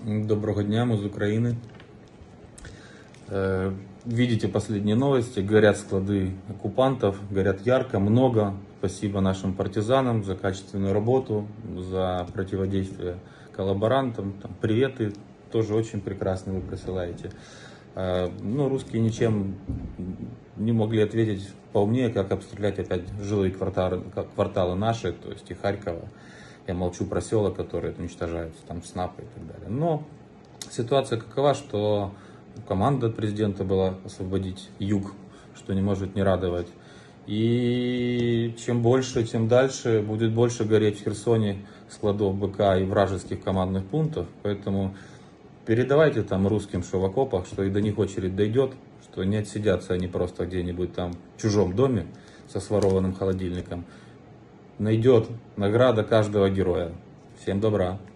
Доброго дня, мы из Украины. Видите последние новости, горят склады оккупантов, горят ярко, много. Спасибо нашим партизанам за качественную работу, за противодействие коллаборантам. Там, приветы тоже очень прекрасно вы присылаете. Но русские ничем не могли ответить поумнее, как обстрелять опять жилые кварталы наши, то есть и Харькова. Я молчу про села, которые уничтожаются, там СНАПы и так далее. Но ситуация какова, что команда президента была освободить юг, что не может не радовать. И чем больше, тем дальше будет больше гореть в Херсоне складов БК и вражеских командных пунктов. Поэтому передавайте там русским, что в окопах, что и до них очередь дойдет, что не отсидятся они просто где-нибудь там в чужом доме со сворованным холодильником. Найдет награда каждого героя. Всем добра.